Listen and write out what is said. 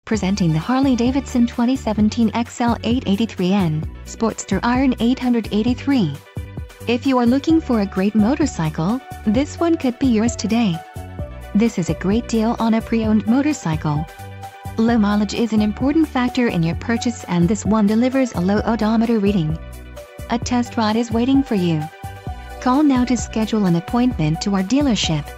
Presenting the Harley-Davidson 2017 XL883N, Sportster Iron 883. If you are looking for a great motorcycle, this one could be yours today. This is a great deal on a pre-owned motorcycle. Low mileage is an important factor in your purchase, and this one delivers a low odometer reading. A test ride is waiting for you. Call now to schedule an appointment to our dealership.